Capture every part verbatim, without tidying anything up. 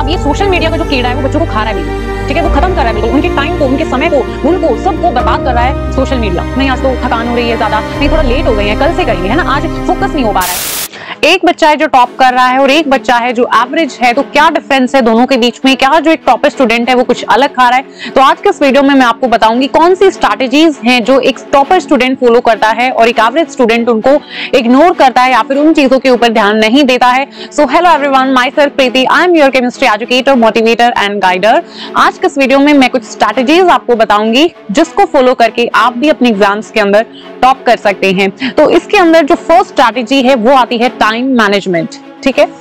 अब ये social media का जो कीड़ा है वो बच्चों को खा रहा है बिल्कुल, ठीक है, वो खत्म कर रहा है बिल्कुल, उनके टाइम को, उनके समय को, उनको सबको बर्बाद कर रहा है सोशल मीडिया। नहीं आज तो थकान हो रही है ज्यादा, नहीं थोड़ा लेट हो गए हैं, कल से करेंगे, है ना, आज फोकस नहीं हो पा रहा है। एक बच्चा है जो टॉप कर रहा है और एक बच्चा है जो एवरेज है, तो क्या डिफरेंस है दोनों के बीच में? क्या जो एक टॉपर स्टूडेंट है वो कुछ अलग खा रहा है? तो आज के इस वीडियो में मैं आपको बताऊंगी कौन सी स्ट्रैटेजीज हैं जो एक टॉपर स्टूडेंट फॉलो करता है और एक एवरेज स्टूडेंट उनको इग्नोर करता है या फिर उन चीजों के ऊपर ध्यान नहीं देता है। So hello everyone, myself Preeti, I am your chemistry educator, motivator and guider. आज के इस वीडियो में मैं कुछ स्ट्रैटेजीज आपको बताऊंगी जिसको फॉलो करके आप भी अपने एग्जाम्स के अंदर टॉप कर सकते हैं। तो इसके अंदर जो फर्स्ट स्ट्रैटेजी है वो आती है टाइम मैनेजमेंट, ठीक है,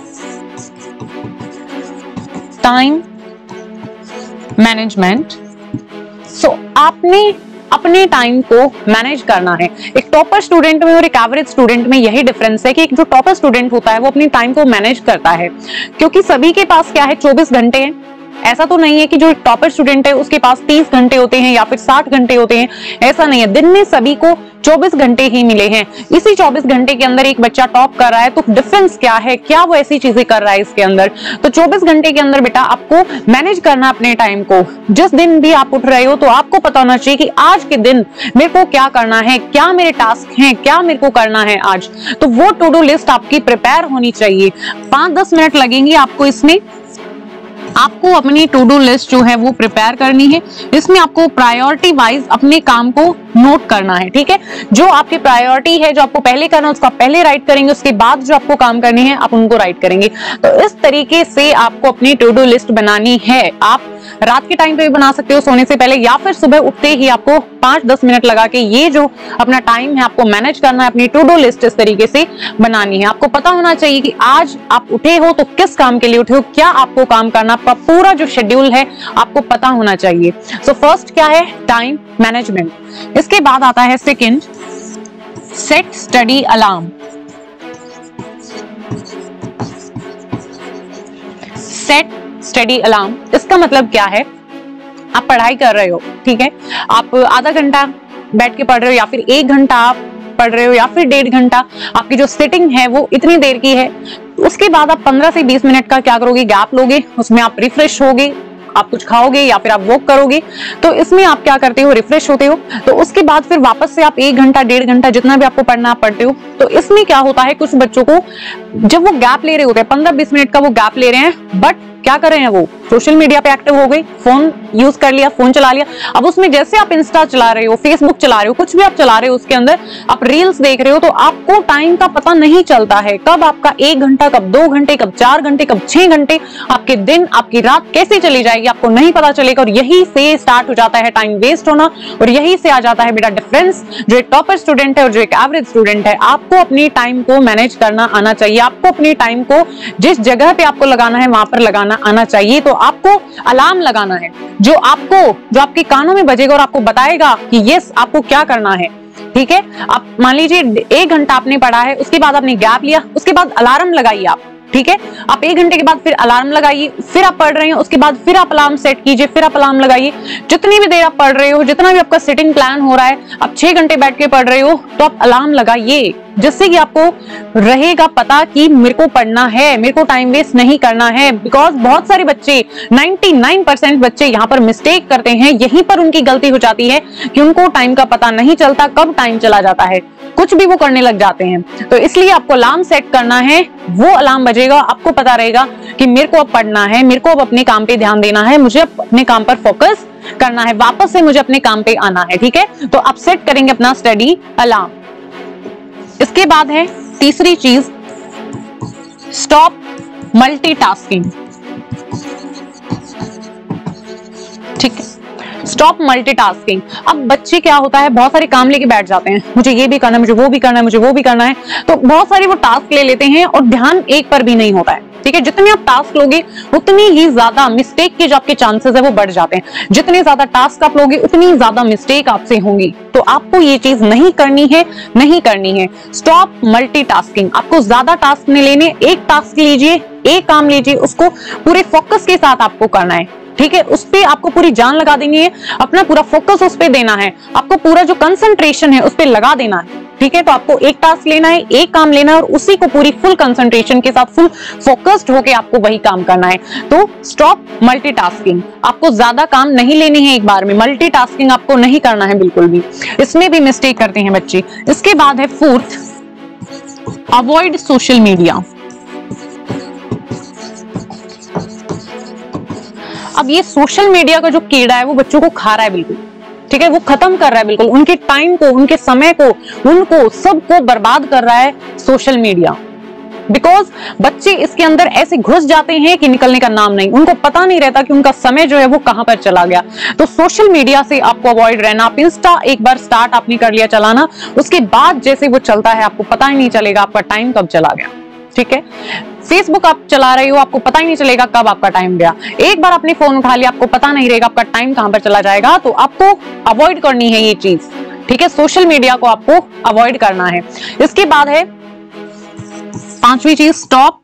टाइम मैनेजमेंट। सो आपने अपने टाइम को मैनेज करना है। एक टॉपर स्टूडेंट में और एक एवरेज स्टूडेंट में यही डिफरेंस है कि एक जो टॉपर स्टूडेंट होता है वो अपने टाइम को मैनेज करता है, क्योंकि सभी के पास क्या है, चौबीस घंटे हैं। ऐसा तो नहीं है कि जो टॉपर स्टूडेंट है उसके पास तीस घंटे होते हैं या फिर साठ घंटे होते हैं, ऐसा नहीं है। दिन में सभी को चौबीस घंटे ही मिले हैं। इसी चौबीस घंटे के अंदर एक बच्चा टॉप कर रहा है, तो डिफरेंस क्या है, क्या वो ऐसी चीजें कर रहा है इसके अंदर? तो चौबीस घंटे के अंदर बेटा आपको मैनेज करना अपने टाइम को। जिस दिन भी आप उठ रहे हो तो आपको पता होना चाहिए कि आज के दिन मेरे को क्या करना है, क्या मेरे टास्क हैं, क्या मेरे को करना है आज। तो वो टू डू लिस्ट आपकी प्रिपेयर होनी चाहिए। पांच दस मिनट लगेंगे आपको इसमें, आपको अपनी टू डू लिस्ट जो है वो प्रिपेयर करनी है। इसमें आपको प्रायोरिटी वाइज अपने काम को नोट करना है, ठीक है। जो आपकी प्रायोरिटी है, जो आपको पहले करना है उसको आप पहले राइट करेंगे, उसके बाद जो आपको काम करने हैं आप उनको राइट करेंगे। तो इस तरीके से आपको अपनी टू डू लिस्ट बनानी है। आप रात के टाइम पे भी बना सकते हो सोने से पहले, या फिर सुबह उठते ही आपको पांच दस मिनट लगा के ये जो अपना टाइम है आपको मैनेज करना है, अपनी टू डू लिस्ट इस तरीके से बनानी है। आपको पता होना चाहिए कि आज आप उठे हो तो किस काम के लिए उठे हो, क्या आपको काम करना, पूरा जो शेड्यूल है आपको पता होना चाहिए। सो फर्स्ट क्या है, टाइम मैनेजमेंट। इसके बाद आता है second, set study alarm. Set study alarm, इसका मतलब क्या है, आप पढ़ाई कर रहे हो, ठीक है, आप आधा घंटा बैठ के पढ़ रहे हो या फिर एक घंटा आप पढ़ रहे हो या फिर डेढ़ घंटा, आपकी जो सिटिंग है वो इतनी देर की है। उसके बाद आप पंद्रह से बीस मिनट का क्या करोगे, गैप लोगे, उसमें आप रिफ्रेश होगे, आप कुछ खाओगे या फिर आप वॉक करोगे। तो इसमें आप क्या करते हो, रिफ्रेश होते हो। तो उसके बाद फिर वापस से आप एक घंटा डेढ़ घंटा जितना भी आपको पढ़ना आप पढ़ते हो। तो इसमें क्या होता है, कुछ बच्चों को जब वो गैप ले रहे होते हैं, पंद्रह बीस मिनट का वो गैप ले रहे हैं, बट क्या कर रहे हैं, वो सोशल मीडिया पे एक्टिव हो गए, फोन यूज कर लिया, फोन चला लिया। अब उसमें जैसे आप इंस्टा चला रहे हो, फेसबुक चला रहे हो, कुछ भी आप चला रहे हो, उसके अंदर आप रील्स देख रहे हो, तो आपको टाइम का पता नहीं चलता है। कब आपका एक घंटा, कब दो घंटे, कब चार घंटे, कब छह घंटे, आपके दिन, आपकी रात कैसे चली जाएगी आपको नहीं पता चलेगा। और यही से स्टार्ट हो जाता है टाइम वेस्ट होना, और यही से आ जाता है बेटा डिफरेंस। जो एक टॉपर स्टूडेंट है और जो एक एवरेज स्टूडेंट है, आपको अपनी टाइम को मैनेज करना आना चाहिए। आपको अपनी टाइम को जिस जगह पे आपको लगाना है वहां पर लगाना आना चाहिए। तो आपको अलार्म लगाना है जो आपको, जो आपके कानों में बजेगा और आपको बताएगा कि यस आपको क्या करना है, ठीक है। आप मान लीजिए एक घंटा आपने पढ़ा है, उसके बाद आपने गैप लिया, उसके बाद अलार्म लगाइए आप, ठीक है। आप एक घंटे के बाद फिर अलार्म लगाइए, फिर आप पढ़ रहे हो, उसके बाद फिर आप अलार्म सेट कीजिए, फिर आप अलार्म लगाइए। जितनी भी देर आप पढ़ रहे हो, जितना भी आपका सिटिंग प्लान हो रहा है, आप छह घंटे बैठ के पढ़ रहे हो, तो आप अलार्म लगाइए, जिससे कि आपको रहेगा पता कि मेरे को पढ़ना है, मेरे को टाइम वेस्ट नहीं करना है। बिकॉज बहुत सारे बच्चे, निन्यानवे परसेंट बच्चे यहाँ पर मिस्टेक करते हैं, यहीं पर उनकी गलती हो जाती है कि उनको टाइम का पता नहीं चलता, कब टाइम चला जाता है, कुछ भी वो करने लग जाते हैं। तो इसलिए आपको अलार्म सेट करना है, वो अलार्म बजेगा, आपको पता रहेगा कि मेरे को अब पढ़ना है, मेरे को अब अपने काम पे ध्यान देना है, मुझे अपने काम पर फोकस करना है, वापस से मुझे अपने काम पे आना है, ठीक है। तो आप सेट करेंगे अपना स्टडी अलार्म। इसके बाद है तीसरी चीज, स्टॉप मल्टीटास्किंग, ठीक है, स्टॉप मल्टीटास्किंग। अब बच्चे क्या होता है, बहुत सारे काम लेके बैठ जाते हैं, मुझे ये भी करना है, मुझे वो भी करना है, मुझे वो भी करना है। तो बहुत सारे वो टास्क ले लेते हैं और ध्यान एक पर भी नहीं होता है, ठीक है। जितने आप टास्क लोगे उतनी ही ज्यादा मिस्टेक के जो आपके चांसेस है वो बढ़ जाते हैं। जितने ज्यादा टास्क आप लोगे उतनी ज्यादा मिस्टेक आपसे होंगी। तो आपको ये चीज नहीं करनी है, नहीं करनी है। Stop multitasking. आपको ज्यादा टास्क नहीं लेने, एक टास्क लीजिए, एक काम लीजिए, उसको पूरे फोकस के साथ आपको करना है, ठीक है। उस पे आपको पूरी जान लगा देनी है, अपना पूरा फोकस उस पे देना है, आपको पूरा जो कंसंट्रेशन है उस पे लगा देना है, ठीक है। तो आपको एक टास्क लेना है, एक काम लेना है और उसी को पूरी फुल कंसंट्रेशन के साथ, फुल फोकस्ड होके आपको वही काम करना है। तो स्टॉप मल्टीटास्किंग। आपको ज्यादा काम नहीं लेने हैं एक बार में, मल्टीटास्किंग आपको नहीं करना है बिल्कुल भी, इसमें भी मिस्टेक करते हैं बच्चे। इसके बाद है फोर्थ, अवॉइड सोशल मीडिया। अब ये सोशल मीडिया का जो कीड़ा है वो बच्चों को खा रहा है बिल्कुल, ठीक है, वो खत्म कर रहा है बिल्कुल, उनके टाइम को, उनके समय को, उनको सबको बर्बाद कर रहा है सोशल मीडिया। बिकॉज बच्चे इसके अंदर ऐसे घुस जाते हैं कि निकलने का नाम नहीं, उनको पता नहीं रहता कि उनका समय जो है वो कहां पर चला गया। तो सोशल मीडिया से आपको अवॉइड रहना। आप इंस्टा एक बार स्टार्ट आपने कर लिया चलाना, उसके बाद जैसे वो चलता है आपको पता ही नहीं चलेगा आपका टाइम कब चला गया, ठीक है। फेसबुक आप चला रहे हो, आपको पता ही नहीं चलेगा कब आपका टाइम गया। एक बार आपने फोन उठा लिया, आपको पता नहीं रहेगा आपका टाइम कहां पर चला जाएगा। तो आपको अवॉइड करनी है ये चीज, ठीक है, सोशल मीडिया को आपको अवॉइड करना है। इसके बाद है पांचवी चीज, स्टॉप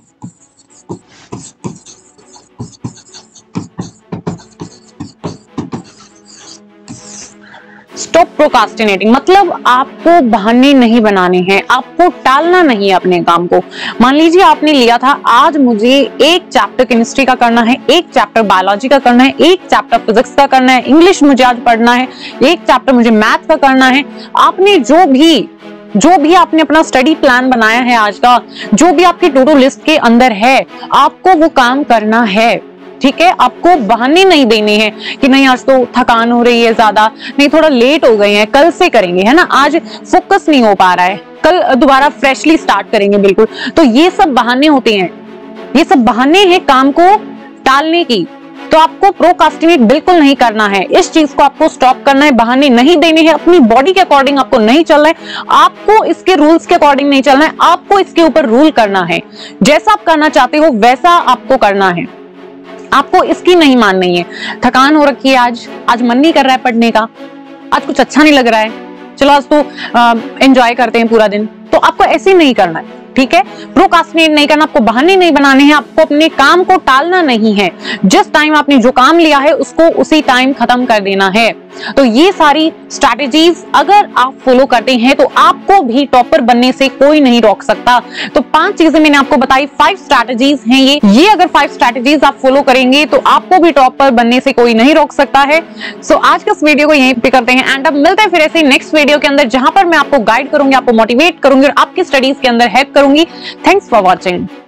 स्टॉप प्रोकास्टिनेटिंग। मतलब आपको बहाने नहीं बनाने हैं, आपको टालना नहीं है अपने काम को। मान लीजिए आपने लिया था आज मुझे एक चैप्टर केमिस्ट्री का करना है, एक चैप्टर बायोलॉजी का करना है, एक चैप्टर फिजिक्स का करना है, इंग्लिश मुझे आज पढ़ना है, एक चैप्टर मुझे मैथ का करना है। आपने जो भी जो भी आपने अपना स्टडी प्लान बनाया है आज का, जो भी आपकी टू डू लिस्ट के अंदर है, आपको वो काम करना है, ठीक है। आपको बहाने नहीं देने हैं कि नहीं आज तो थकान हो रही है ज्यादा, नहीं थोड़ा लेट हो गए हैं, कल से करेंगे, है ना, आज फोकस नहीं हो पा रहा है, कल दोबारा फ्रेशली स्टार्ट करेंगे, बिल्कुल। तो ये सब बहाने होते हैं, ये सब बहाने हैं काम को टालने की। तो आपको प्रोकास्टिनेट बिल्कुल नहीं करना है, इस चीज को आपको स्टॉप करना है, बहाने नहीं देने हैं, अपनी बॉडी के अकॉर्डिंग आपको नहीं चलना है, आपको इसके रूल्स के अकॉर्डिंग नहीं चलना है, आपको इसके ऊपर रूल करना है। जैसा आप करना चाहते हो वैसा आपको करना है, आपको इसकी नहीं माननी है। थकान हो रखी है, आज आज मन नहीं कर रहा है पढ़ने का, आज कुछ अच्छा नहीं लग रहा है, चलो आज तो एंजॉय करते हैं पूरा दिन, तो आपको ऐसे नहीं करना है, ठीक है। प्रोकास्टिनेट नहीं करना, आपको बहाने नहीं बनाने हैं, आपको अपने काम को टालना नहीं है। जिस टाइम आपने जो काम लिया है उसको उसी टाइम खत्म कर देना है। तो ये सारी स्ट्रैटेजीज अगर आप फॉलो करते हैं तो आपको भी टॉपर बनने से कोई नहीं रोक सकता। तो पांच चीजें मैंने आपको बताई, फाइव स्ट्रैटेजीज हैं ये ये अगर फाइव स्ट्रैटेजीज आप फॉलो करेंगे तो आपको भी टॉपर बनने से कोई नहीं रोक सकता है। सो so, आज के इस वीडियो को यहीं पे करते हैं एंड अब मिलते हैं फिर ऐसे नेक्स्ट वीडियो के अंदर, जहां पर मैं आपको गाइड करूंगी, आपको मोटिवेट करूंगी और आपकी स्टडीज के अंदर हेल्प करूंगी। Thanks for watching.